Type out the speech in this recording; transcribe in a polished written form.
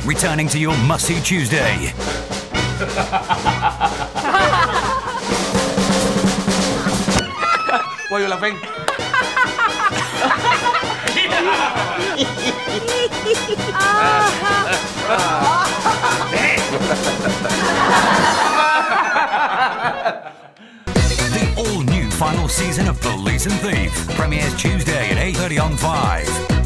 returning to your must-see Tuesday. Why are you laughing? The all-new final season of Police and Thief premieres Tuesday at 8:30 on 5.